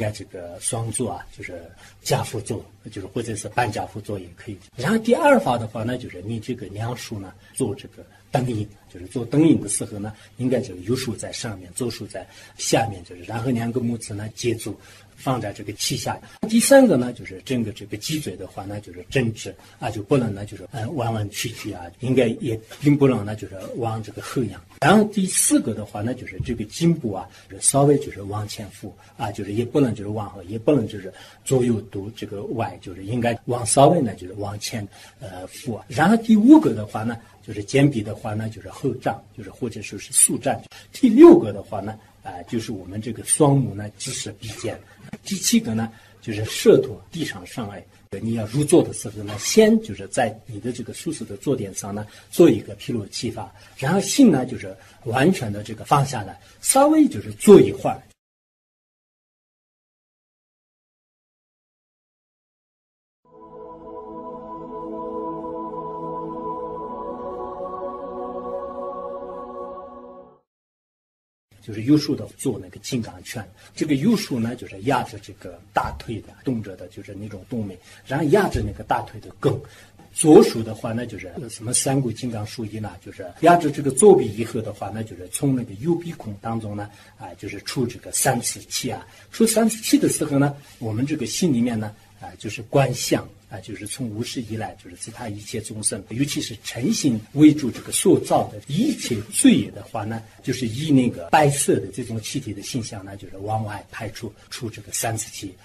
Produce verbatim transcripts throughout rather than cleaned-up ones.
该这个双坐啊，就是家父坐，就是或者是半家父坐也可以。然后第二法的话呢，就是你这个两手呢做这个灯影，就是做灯影的时候呢，应该这个右手在上面，左手在下面，就是然后两个拇指呢接住。放在这个膝下。第三个呢，就是整个这个脊椎的话呢，就是正直啊，就不能呢就是呃弯弯曲曲啊，应该也并不能呢就是往这个后仰。然后第四个的话呢，就是这个颈部啊，就是稍微就是往前俯啊，就是也不能就是往后，也不能就是左右都这个歪，就是应该往稍微呢就是往前呃俯。然后第五个的话呢，就是肩臂的话呢，就是后胀，就是或者说是速站。第六个的话呢。啊、呃，就是我们这个双目呢，直视鼻尖。第七个呢，就是舌头地上上来。你要入座的时候呢，先就是在你的这个舒适的坐垫上呢，做一个披露气法，然后心呢就是完全的这个放下来，稍微就是坐一会儿。就是右手的做那个金刚拳，这个右手呢就是压着这个大腿的动着的，就是那种动脉，然后压着那个大腿的根。左手的话呢，就是什么三股金刚术一呢，就是压着这个左臂以后的话呢，就是从那个右鼻孔当中呢，啊、呃，就是出这个三次气啊。出三次气的时候呢，我们这个心里面呢，啊、呃，就是观想。啊，就是从无始以来，就是其他一切众生，尤其是诚心为主这个塑造的一切罪业的话呢，就是以那个白色的这种气体的形象呢，就是往外排出出这个三次气。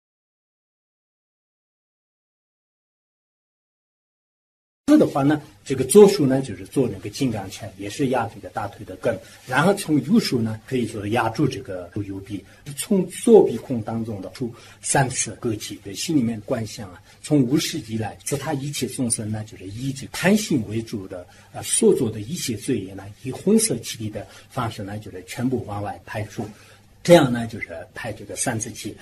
的话呢，这个左手呢就是做那个金刚拳，也是压这个大腿的根，然后从右手呢可以说压住这个右臂，从左鼻孔当中的出三次割气，对心里面观想啊，从无始以来，自他一切众生呢，就是以这个贪心为主的啊、呃、所做的一切罪业呢，以红色气体的方式呢，就是全部往外排出，这样呢就是排这个三次气。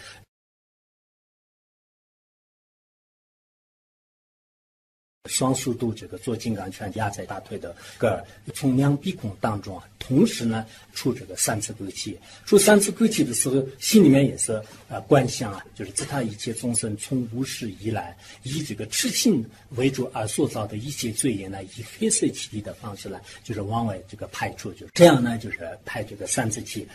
双手都这个做金刚拳压在大腿的根儿，从两鼻孔当中啊，同时呢出这个三次割气。出三次割气的时候，心里面也是呃观想啊，就是自他一切众生从无始以来，以这个痴心为主而塑造的一切罪业呢，以黑色气体的方式呢，就是往外这个排出，就是这样呢，就是排这个三次气。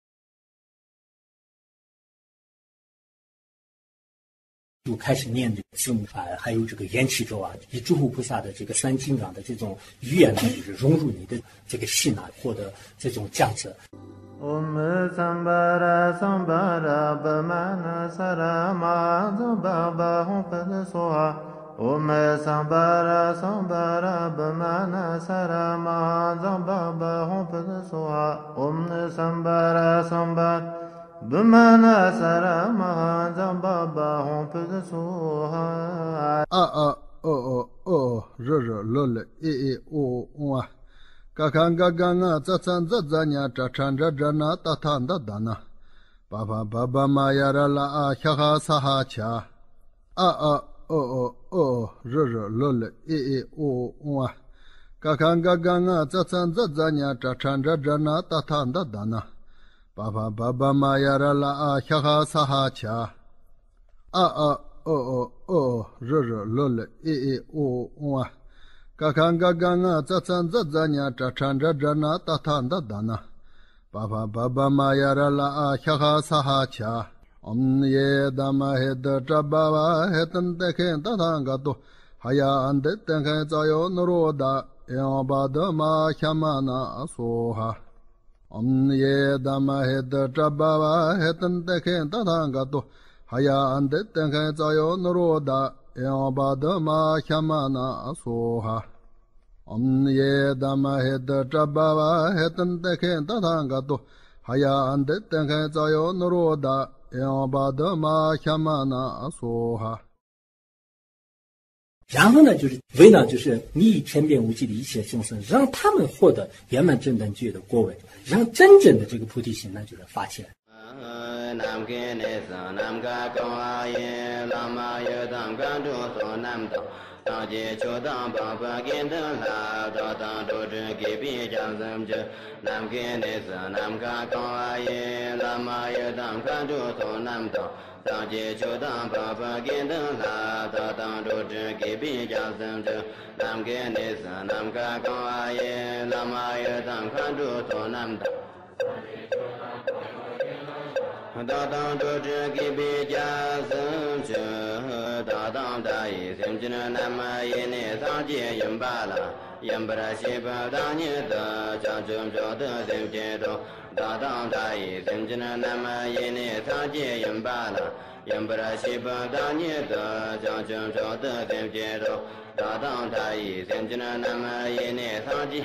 就开始念这个字母啊，还有这个缘起咒啊，以诸佛菩萨的这个三金刚的这种语言呢，就是融入你的这个心啊，获得这种价值。Om Sambara Sambara Bhamana Sarama Zambaba Hum Pada Soha Om Sambara Sambara Bhamana Sarama Zambaba Hum Pada Soha Om Sambara Sambara Bhamana Sarama Zambaba Hum Pada Soha A A O O O R R L L E E O O Kakanga ganga zatsan zatzanya chachan jajana tatanda dana. Baba baba mayara la a kyaha saha cha. A a o o o r r l l e e o o. Kakanga ganga zatsan zatzanya chachan jajana tatanda dana. Baba baba mayara la a kyaha saha cha. A a o o o r r l l e e o o. Kakanga ganga zatsan zatzanya chachan jajana tatanda dana. Baba baba mayara la a kyaha saha cha. Om ye dama heda jababa hetan teken tatanga to. Haya ande tenken zayo nuroda. Eobada ma kyamana soha. Om ye dama heda jababa hetan teken tatanga to. Haya ande tenken zayo nuroda. Eobada ma kyamana soha. Om ye dama heda jababa hetan teken tatanga to. Haya ande tenken zayo nuroda. Eobada ma kyamana soha。然后呢，就是为了就是你以天变无际的一切众生，让他们获得圆满正等觉的果位，让真正的这个菩提心呢，就是发起来。 nam ke ne sa nam ka ka ye lama ye dam ka do so nam do ta je cho dam ba ba gen da la da da do de ke bi jang sam je nam ke ne sa nam ka ka ye lama ye dam ka do so nam do ta je cho dam ba ba gen da la da da do de ke bi jang sam je nam ke ne sa nam ka ka ye lama ye dam ka do so nam do da da do je ke bi jang sam je da da da yi sim je nam ye ne sa je yin ba la yin ba shi ba da ni da ja jum jo de sim je do da da da yi sim je nam ye ne sa je yin ba la yin ba shi ba da ni da ja jum jo de sim je do da da da yi sim je nam ye ne sa je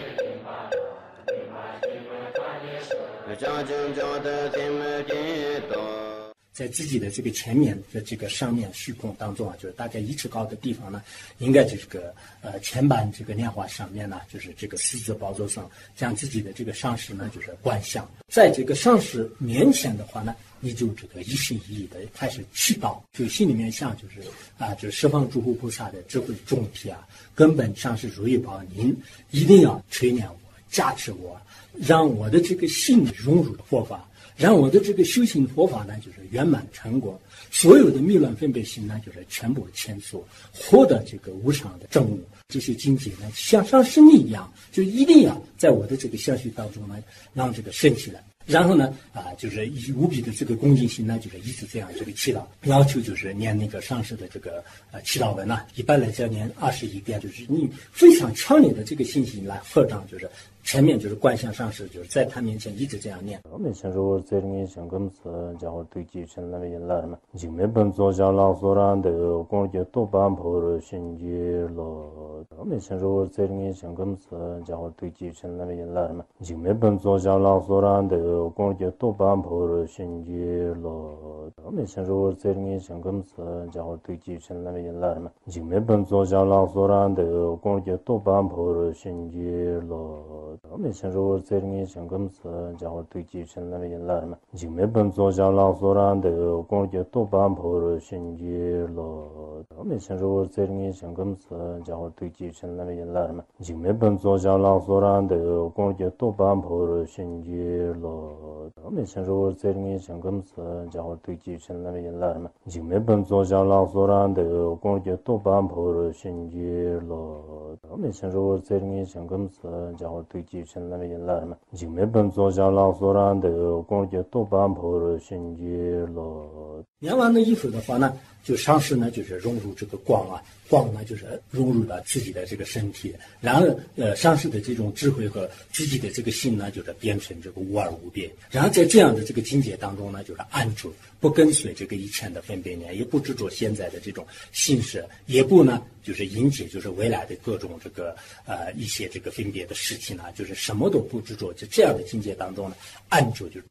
在自己的这个前面的这个上面虚空当中啊，就是大概一尺高的地方呢，应该这个呃前板这个莲花上面呢，就是这个四字宝座上，将自己的这个上师呢就是观想，在这个上师面前的话呢，你就这个一心一意的开始祈祷，就心里面想就是啊，就是十方诸佛菩萨的智慧众体啊，根本上师如意宝，您一定要垂念我，加持我，让我的这个心融入佛法。让我的这个修行佛法呢，就是圆满成果，所有的迷乱分别心呢，就是全部迁出，获得这个无上的正悟。这些境界呢，像上师你一样，就一定要在我的这个相续当中呢，让这个升起来。然后呢，啊，就是以无比的这个恭敬心呢，就是一直这样这个祈祷，要求就是念那个上师的这个呃祈祷文呢，一般来讲念二十一遍，就是你非常强烈的这个信心来合掌，就是前面就是观想上师，就是在他面前一直这样念。 我们先说这里想跟此家伙对继承那边来嘛，就没本做下老所然的工作多半破了心结了。我们先说这里想跟此家伙对继承那边来嘛，就没本做下老所然的工作多半破了心结了。我们先说这里想跟此家伙对继承那边来嘛，就没本做下老所然的工作多半破了心结了。我们先说这里想跟此家伙对继承那边来嘛，就没本做下老所然的工作多半破了心结了。我们先说这里想跟此家伙对继承那边来嘛，就没本做下老所然的工作多半破了心结了。我们先说这里想跟此家伙对继承那边来嘛，就没本做下老所然的工作多半破了心结了。我们先说这里想跟此家伙对继承那边来嘛，就没本做下老所然的工作多半破了心结了。 念完了以后的话呢，就上师呢就是融入这个光啊，光呢就是融入了自己的这个身体，然后呃上师的这种智慧和自己的这个心呢，就是变成这个无二无别。然后在这样的这个境界当中呢，就是安住，不跟随这个以前的分别念，也不执着现在的这种形式，也不呢就是迎接就是未来的各种这个呃一些这个分别的事情呢，就是什么都不执着，就这样的境界当中呢，安住就是。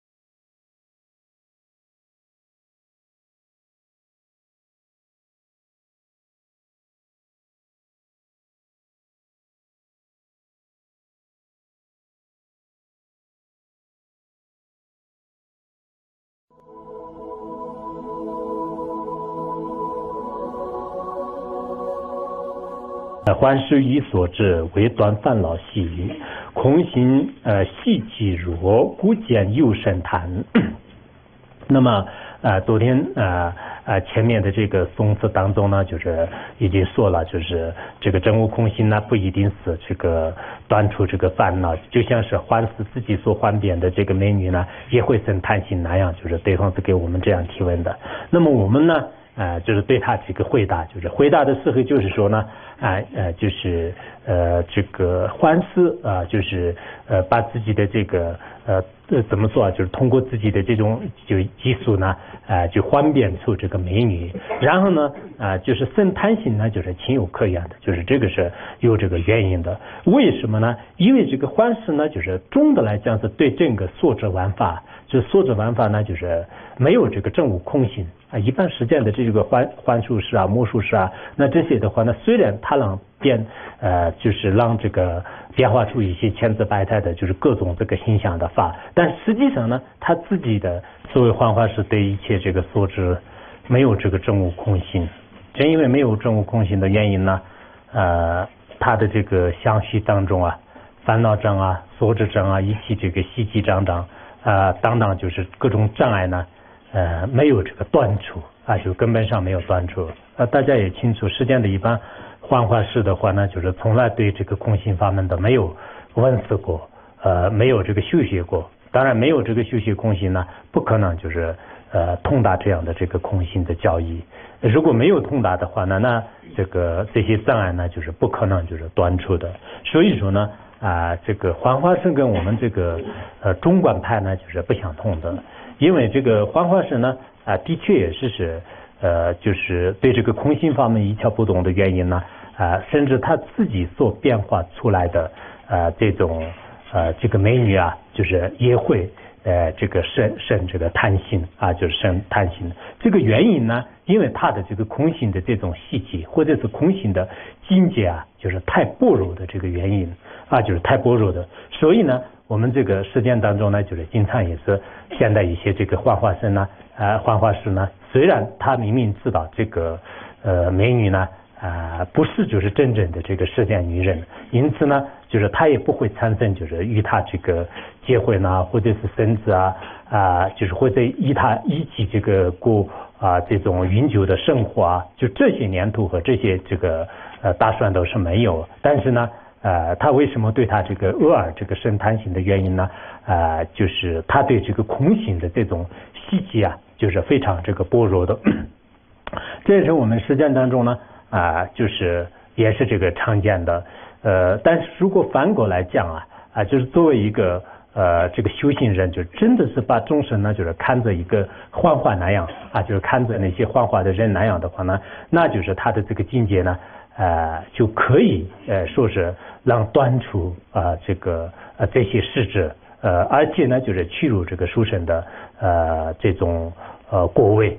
观世于所至，为断烦恼细语，空心呃细即若，故见有神谈。那么呃，昨天呃呃前面的这个颂词当中呢，就是已经说了，就是这个真悟空心呢，不一定是这个断除这个烦恼，就像是幻视自己所幻变的这个美女呢，也会生贪心那样，就是对方是给我们这样提问的。那么我们呢？呃，就是对他这个回答，就是回答的时候，就是说呢，啊呃，就是呃这个幻视啊，就是呃把自己的这个呃呃怎么说啊，就是通过自己的这种就技术呢，啊、呃、就幻变出这个美女，然后呢啊、呃、就是生贪心呢，就是情有可原的，就是这个是有这个原因的。为什么呢？因为这个幻视呢，就是总的来讲是对整个所知玩法，就是所知玩法呢，就是没有这个正悟空心。啊，一般实践的这个幻幻术师啊、魔术师啊，那这些的话呢，虽然他让变呃，就是让这个变化出一些千姿百态的，就是各种这个形象的法，但实际上呢，他自己的作为幻化师对一切这个所知没有这个证悟空性，正因为没有证悟空性的原因呢，呃，他的这个相续当中啊，烦恼障啊、所知障啊，以及这个习气障障啊、呃、等等，就是各种障碍呢，呃，没有这个断除啊，就根本上没有断除。呃，大家也清楚，世间的一般幻化师的话呢，就是从来对这个空性法门的没有闻思过，呃，没有这个修学过。当然，没有这个修学空性呢，不可能就是呃通达这样的这个空性的教义。如果没有通达的话呢，那这个这些障碍呢，就是不可能就是断除的。所以说呢，啊、呃，这个幻化师跟我们这个呃中观派呢，就是不相同的。因为这个幻化师呢，啊、呃，的确也是是呃，就是对这个空性法门一窍不通的原因呢，啊、呃，甚至他自己所变化出来的呃这种。呃，这个美女啊，就是也会呃，这个生生这个贪心啊，就是生贪心。这个原因呢，因为他的这个空性的这种细节，或者是空性的境界啊，就是太薄弱的这个原因啊，就是太薄弱的。所以呢，我们这个实践当中呢，就是经常也是现在一些这个幻化师呢，呃，幻化师呢，虽然他明明知道这个呃美女呢。啊、呃，不是就是真正的这个世间女人，因此呢，就是他也不会产生就是与他这个结婚啊，或者是生子啊啊、呃，就是或者与他一起这个过啊、呃、这种永久的生活啊，就这些念头和这些这个呃打算都是没有。但是呢，呃，他为什么对他这个偶尔这个生贪心的原因呢？呃，就是他对这个空性的这种细节啊，就是非常这个薄弱的。这也是我们实践当中呢。啊、呃，就是也是这个常见的，呃，但是如果反过来讲啊，啊、呃，就是作为一个呃这个修行人，就真的是把众生呢，就是看着一个幻化那样啊，就是看着那些幻化的人那样的话呢，那就是他的这个境界呢，呃，就可以呃说是让断除啊、呃、这个呃这些事执，呃，而且呢，就是去入这个殊胜的呃这种呃果位。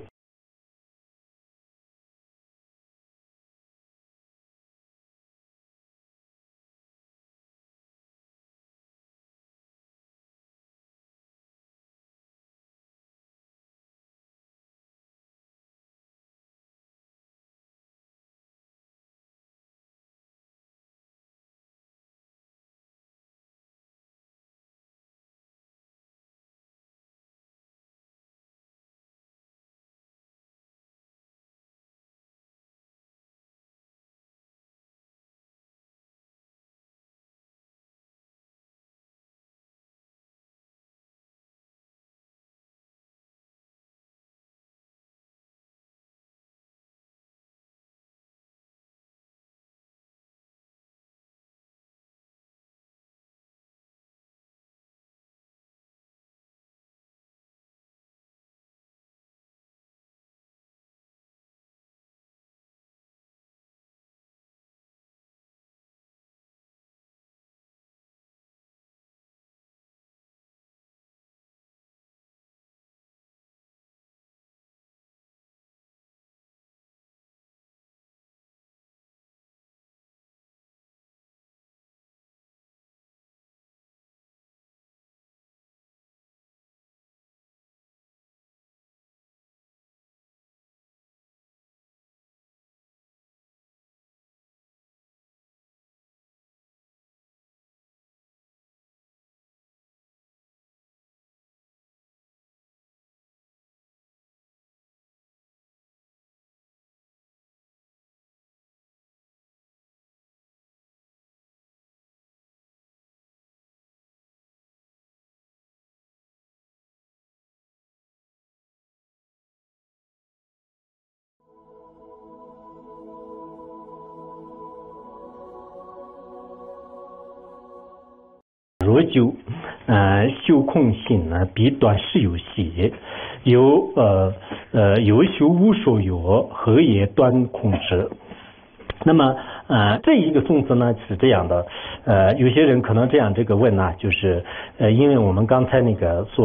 若就呃修空性呢，必断实有系，有呃呃有修无所有，何也断空之？那么呃这一个宗旨呢是这样的，呃有些人可能这样这个问呢、啊，就是呃因为我们刚才那个所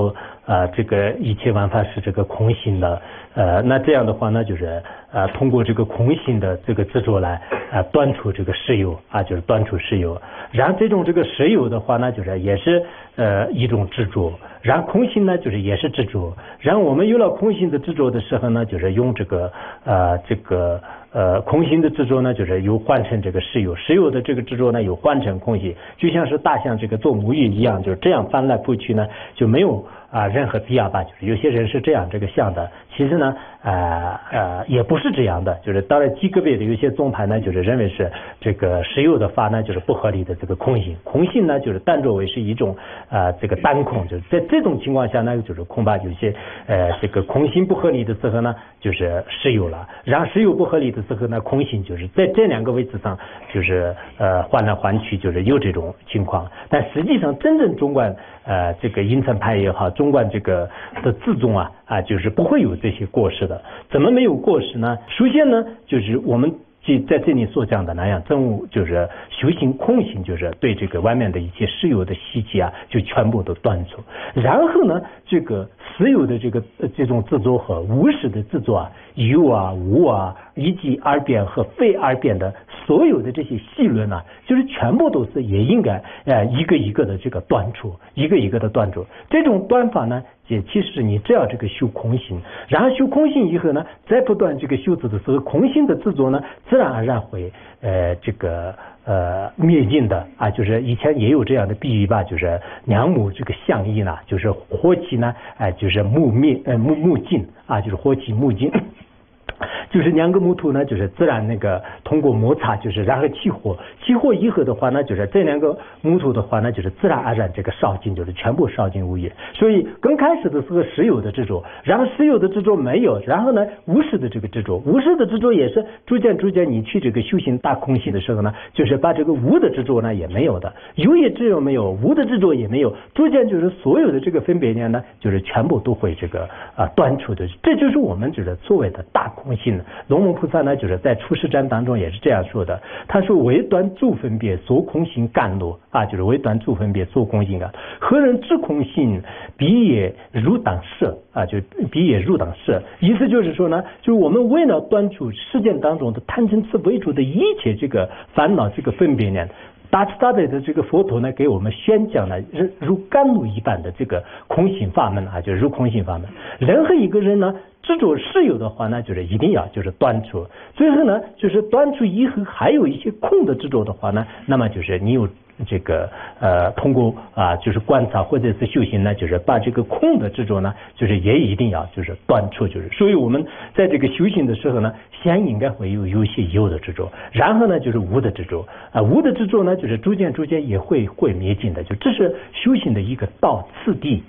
呃这个一切万法是这个空性的，呃那这样的话呢就是呃通过这个空性的这个执着来呃断除这个实有啊，就是断除实有。然后这种这个实有的话呢，就是也是呃一种执着，然后空性呢就是也是执着。然后我们有了空性的执着的时候呢，就是用这个呃这个呃空性的执着呢，就是又换成这个实有，实有的这个执着呢又换成空性，就像是大象这个做母语一样，就是这样翻来覆去呢，就没有啊任何必要吧。就是有些人是这样这个想的，其实呢呃呃也不是这样的，就是当然极个别的有些宗派呢，就是认为是这个实有的法呢就是不合理的这个空性，空性呢就是当作为是一种呃这个单空，就是在这种情况下呢，就是恐怕有些呃这个空性不合理的时候呢，就是实有了，然后实有不合理的时候呢，空性就是在这两个位置上就是呃换来换去，就是有这种情况。但实际上真正中观呃这个阴层派也好，中观这个的自宗啊啊就是不会有这些过失的。怎么没有过失呢？首先呢，就是我们即在这里所讲的那样，真悟就是修行空性，就是对这个外面的一切实有的习气啊，就全部都断除。然后呢，这个实有的这个这种执着和无始的执着啊，有啊无啊，以及二变和非二变的所有的这些细论啊，就是全部都是也应该呃一个一个的这个断除，一个一个的断除。这种断法呢，也其实你只要这个修空性，然后修空性以后呢，再不断这个修持的时候，空性的执着呢，自然而然会呃这个呃灭尽的啊。就是以前也有这样的比喻吧，就是两母这个相依呢，就是火起呢，哎、呃、就是木灭呃木木尽啊，就是火起木尽。就是两个木头呢，就是自然那个通过摩擦，就是然后起火，起火以后的话呢，就是这两个木头的话呢，就是自然而然这个烧尽，就是全部烧尽无疑。所以刚开始的时候实有的执着，然后实有的执着没有，然后呢无始的这个执着，无始的执着也是逐渐逐渐你去这个修行大空性的时候呢，就是把这个无的执着呢也没有的，有也只有没有，无的执着也没有，逐渐就是所有的这个分别念呢，就是全部都会这个啊断除的。这就是我们指的所谓的大空性。龙门菩萨呢，就是在出世章当中也是这样说的，他说唯断诸分别，所空性甘露啊，就是唯断诸分别，所空性甘。何人知空性，彼也入当舍啊，就彼也入当舍。意思就是说呢，就是我们为了断除世间当中的贪嗔痴为主的一切这个烦恼，这个分别呢。大慈大悲的这个佛陀呢，给我们宣讲了如甘露一般的这个空性法门啊，就是如空性法门。任何一个人呢，执着实有的话呢，就是一定要就是断除。最后呢，就是断除以后还有一些空的执着的话呢，那么就是你有这个呃，通过啊，就是观察或者是修行呢，就是把这个空的执着呢，就是也一定要就是断除，就是所以我们在这个修行的时候呢，先应该会有有些有的执着，然后呢就是无的执着啊，无的执着呢，就是逐渐逐渐也会会灭尽的，就这是修行的一个道次第。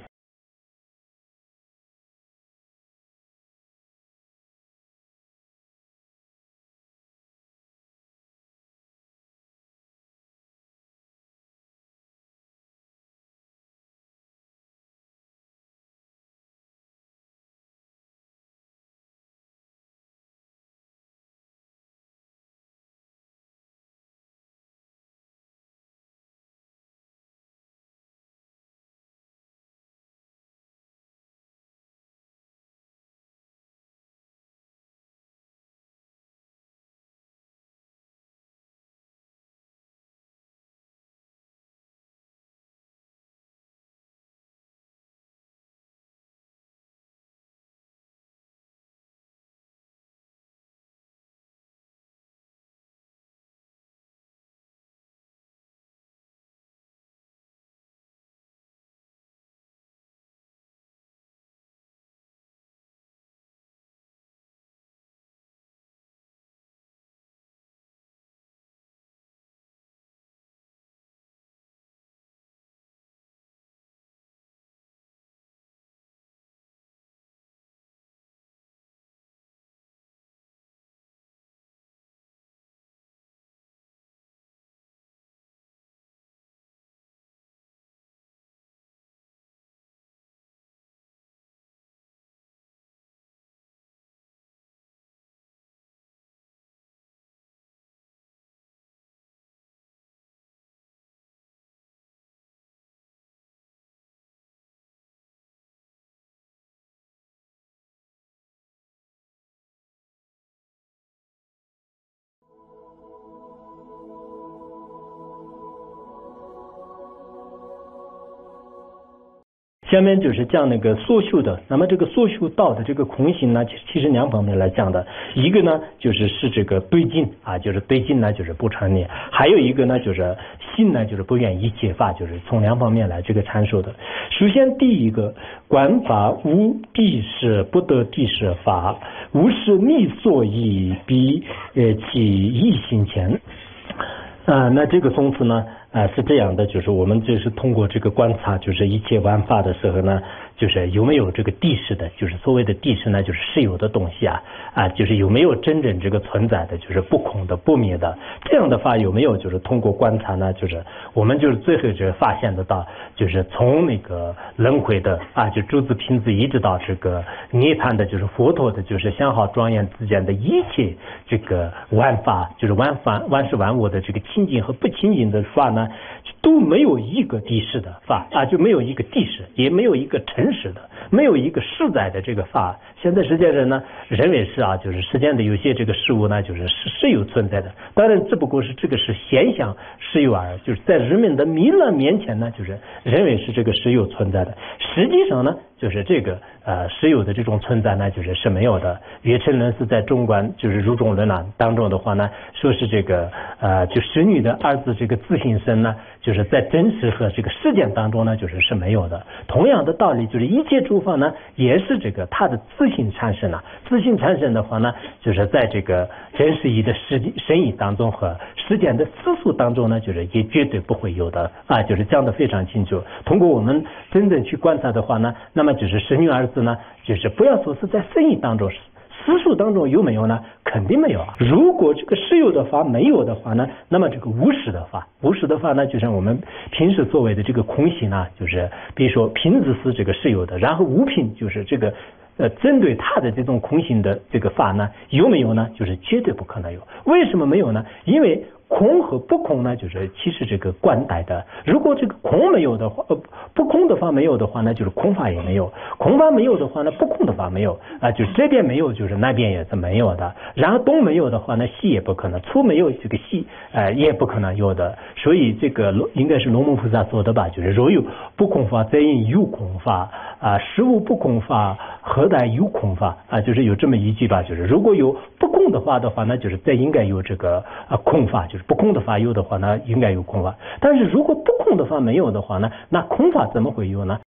下面就是讲那个所修的，那么这个所修道的这个空性呢，其实两方面来讲的，一个呢就是是这个对境啊，就是对境呢就是不成立，还有一个呢就是心呢就是不愿一切法，就是从两方面来这个阐述的。首先第一个，观法无地势，不得地势法，无是逆所以比呃其异性前。啊、呃，那这个宗旨呢，啊、呃、是这样的，就是我们就是通过这个观察，就是一切万法的时候呢，就是有没有这个地势的，就是所谓的地势呢，就是实有的东西啊，啊，就是有没有真正这个存在的，就是不空的、不灭的，这样的话有没有就是通过观察呢，就是我们就是最后就发现得到，就是从那个轮回的啊，就诸子品子一直到这个涅槃的，就是佛陀的，就是相好庄严之间的一切这个万法，就是万法万事万物的这个清净和不清净的法呢，都没有一个地势的法啊，就没有一个地势，也没有一个诚实的，没有一个实在的这个法。现在世界人呢认为是啊，就是世间的有些这个事物呢，就是是是有存在的，当然只不过是这个是现象实有而，就是在人们的弥勒面前呢，就是认为是这个实有存在的，实际上呢，就是这个呃实有的这种存在呢，就是是没有的。岳承伦是在中观就是入中论啊当中的话呢，说是这个呃就使女的儿子这个自性身呢，就是在真实和这个事件当中呢，就是是没有的。同样的道理，就是一切诸法呢，也是这个它的自性产生啊，自性产生的话呢，就是在这个真实义的实深义当中和事件的次数当中呢，就是也绝对不会有的啊，就是讲得非常清楚。通过我们真正去观察的话呢，那么就是使女儿子呢，就是不要说是在深义当中，实数当中有没有呢？肯定没有啊。如果这个实有的法没有的话呢，那么这个无实的法，无实的法呢，就像我们平时所谓的这个空性啊，就是比如说品子是这个实有的，然后无品就是这个呃针对它的这种空性的这个法呢，有没有呢？就是绝对不可能有。为什么没有呢？因为空和不空呢，就是其实这个观待的。如果这个空没有的话，呃，不空的法没有的话呢，就是空法也没有；空法没有的话呢，不空的法没有啊、呃，就是这边没有，就是那边也是没有的。然后东没有的话呢，西也不可能；粗没有这个西，呃，也不可能有的。所以这个应该是龙门菩萨说的吧，就是若有不空法，则应有空法啊；实无不空法，何待有空法啊？就是有这么一句吧，就是如果有不空的法的话呢，就是这应该有这个啊空法，就是不空的法有的话呢，应该有空法。但是如果不空的法没有的话呢，那空法怎么会有呢？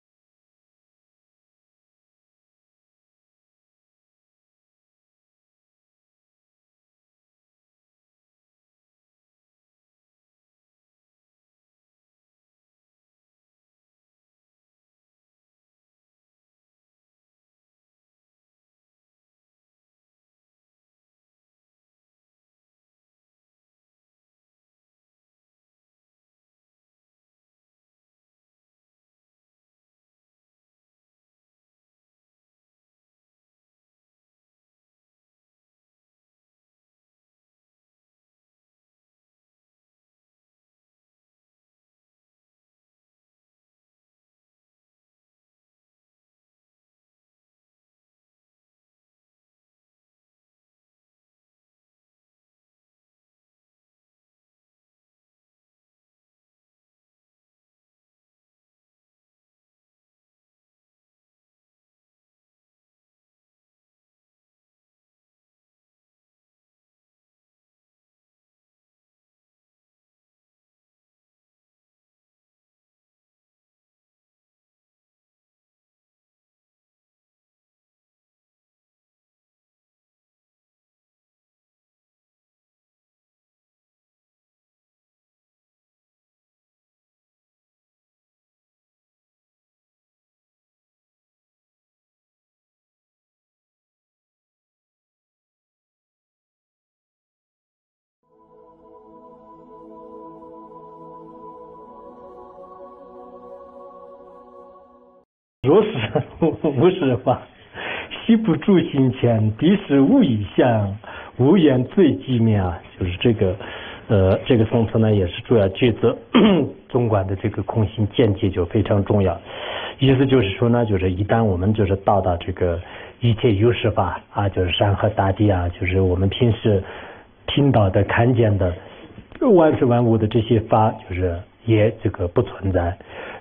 若是无实法，悉不住心前，敌是无以相，无言最寂灭啊，就是这个呃这个颂词呢，也是主要句子中观的这个空性见解就非常重要。意思就是说呢，就是一旦我们就是到达这个一切有实法啊，就是山河大地啊，就是我们平时听到的看见的万事万物的这些法，就是也这个不存在。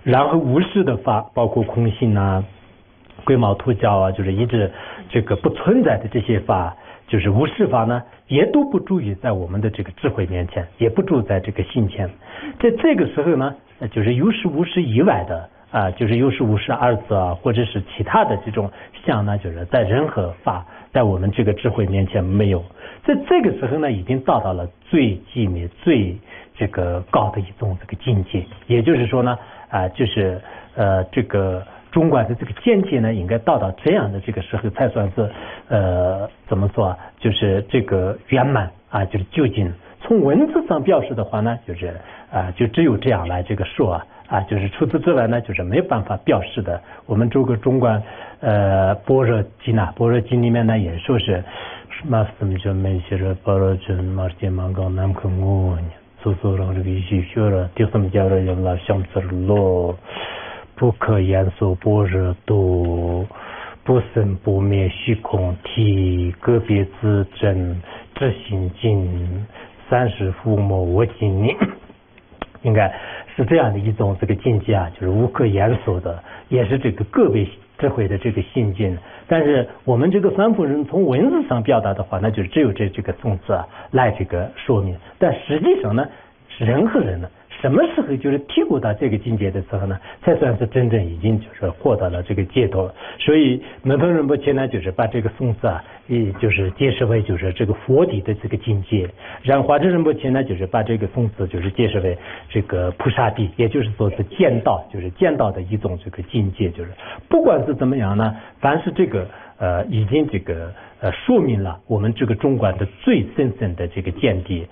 然后无视的法，包括空性啊、龟毛兔角啊，就是一直这个不存在的这些法，就是无视法呢，也都不注意在我们的这个智慧面前，也不住在这个心前。在这个时候呢，就是有实无实以外的啊，就是有实无实二字啊，或者是其他的这种相呢，就是在任何法在我们这个智慧面前没有。在这个时候呢，已经达到了最寂灭、最这个高的一种这个境界。也就是说呢，啊，就是呃这个中观的这个见解呢，应该到到这样的这个时候才算是呃怎么说啊？就是这个圆满啊，就是究竟。从文字上表示的话呢，就是啊，就只有这样来这个说啊。啊，就是除此之外呢，就是没有办法表示的。我们这个中观呃般若经啊，般若经里面呢也说是什么什么叫没写着般若经马杰芒刚南克我呢，所所让这个一些学了，第什么叫了要拉相子咯，不可言说般若度，不生不灭虚空体，个别自证知行境，三世覆没我经，应该是这样的一种这个境界啊，就是无可言说的，也是这个个别智慧的这个心境。但是我们这个凡夫人从文字上表达的话，那就只有这这个宋字啊来这个说明。但实际上呢，人和人呢，什么时候就是体悟到这个境界的时候呢，才算是真正已经就是获得了这个解脱。所以门头仁波切呢，就是把这个宋字啊，也就是解释为就是这个佛体的这个境界。然后华智仁波切呢，就是把这个宋字就是解释为这个菩萨地，也就是说是见道，就是见道的一种这个境界。就是不管是怎么样呢，凡是这个呃已经这个呃说明了我们这个中观的最深深的这个见地。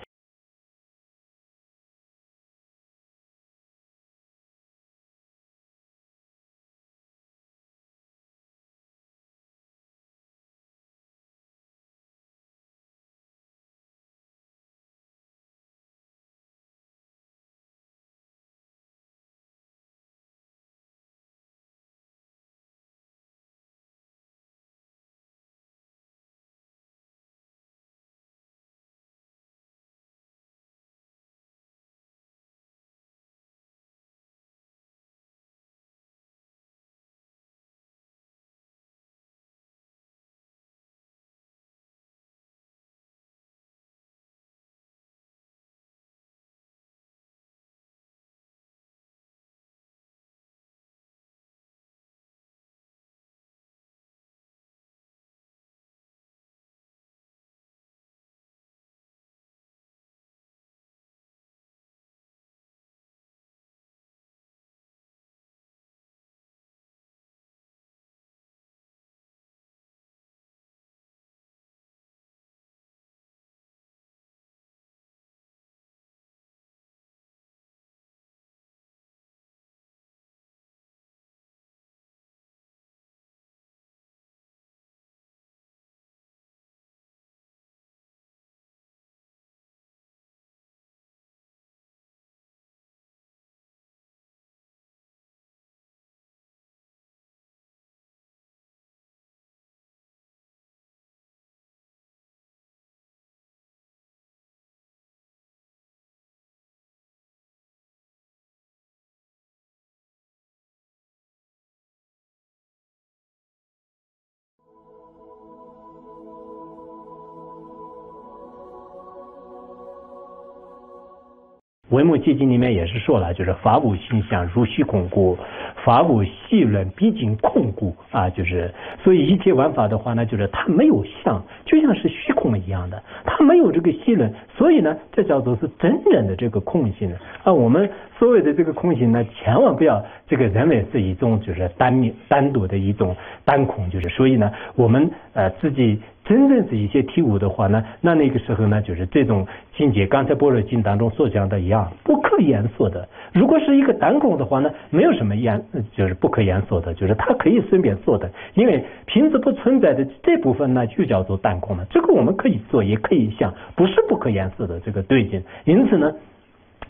文目戒经里面也是说了，就是法无形象如虚空故，法无细论毕竟空故啊，就是所以一切万法的话呢，就是它没有相，就像是虚空一样的，它没有这个细论，所以呢，这叫做是真正的这个空性啊。我们所谓的这个空性呢，千万不要这个认为是一种就是单单独的一种单空，就是所以呢，我们呃自己真正是一些体悟的话呢，那那个时候呢，就是这种境界，刚才般若经当中所讲的一样，不可言说的。如果是一个单空的话呢，没有什么言，就是不可言说的，就是它可以随便说的，因为平时不存在的这部分呢，就叫做单空了。这个我们可以做，也可以想，不是不可言说的这个对境。因此呢，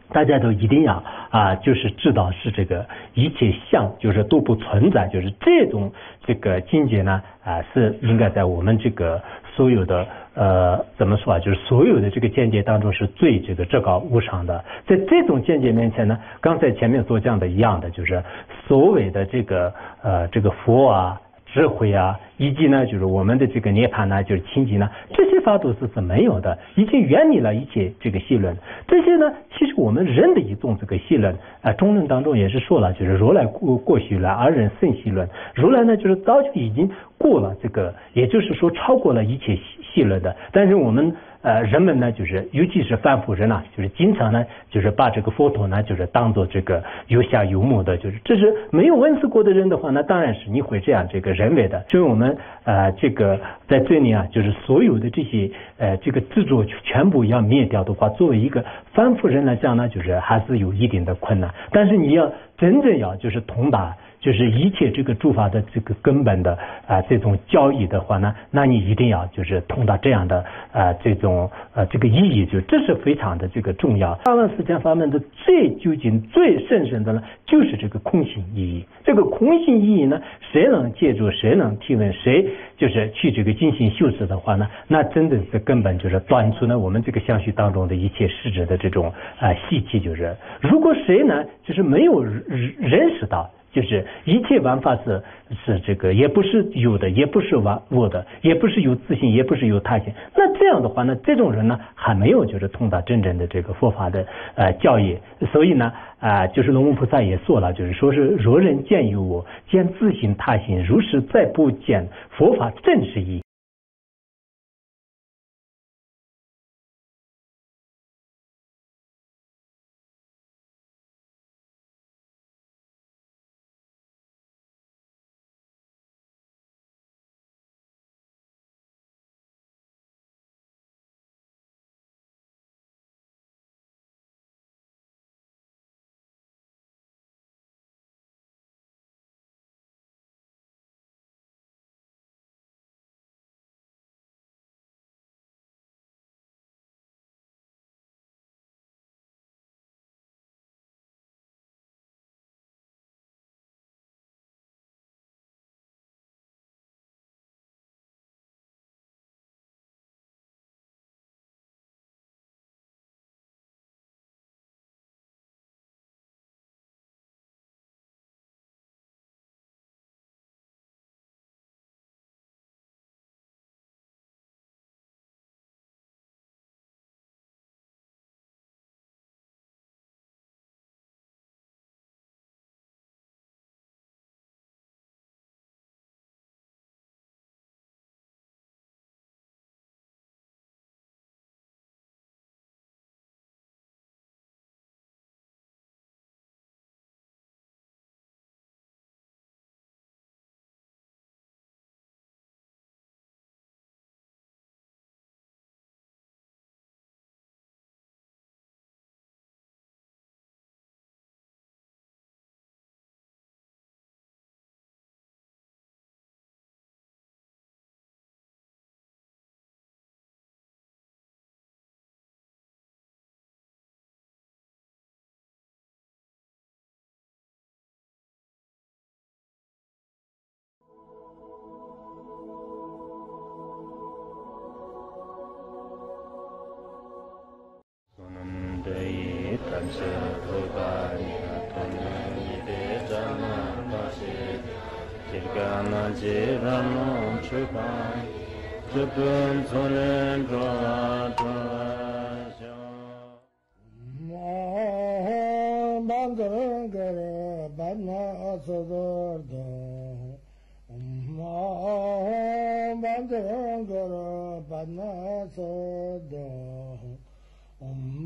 大家都一定要啊，就是知道是这个一切相就是都不存在，就是这种这个境界呢啊，是应该在我们这个所有的呃怎么说啊，就是所有的这个见解当中是最这个至高无上的。在这种见解面前呢，刚才前面所讲的一样的，就是所谓的这个呃这个佛啊。智慧啊，以及呢，就是我们的这个涅槃呢，就是清净呢，这些法都是是没有的，已经远离了一切这个戏论。这些呢，其实我们人的一种这个戏论啊，中论当中也是说了，就是如来过过戏论，而人胜戏论。如来呢，就是早就已经过了这个，也就是说超过了一切戏论的。但是我们呃人们呢，就是尤其是凡夫人啊，就是经常呢，就是把这个佛陀呢，就是当做这个有下有母的，就是这是没有闻思过的人的话，那当然是你会这样这个人为的。所以我们呃这个在这里啊，就是所有的这些呃这个执着全部要灭掉的话，作为一个凡夫人来讲呢，就是还是有一定的困难。但是你要真正要就是通达。就是一切这个诸法的这个根本的啊、呃、这种教义的话呢，那你一定要就是通达这样的啊、呃、这种呃这个意义，就这是非常的这个重要。大万四千法门的最究竟最甚深的呢，就是这个空性意义。这个空性意义呢，谁能借助，谁能提问，谁就是去这个进行修持的话呢，那真的是根本就是断除了我们这个相续当中的一切实质的这种啊习气。就是如果谁呢，就是没有认识到。就是一切万法是是这个，也不是有的，也不是完我的，也不是有自性，也不是有他性。那这样的话呢，这种人呢还没有就是通达真正的这个佛法的呃教义。所以呢啊、呃，就是龙王菩萨也说了，就是说是若人见有我，见自性他性，如是再不见佛法正是义。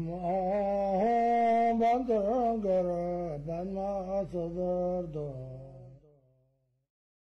Om Bandhangara Banna Sadar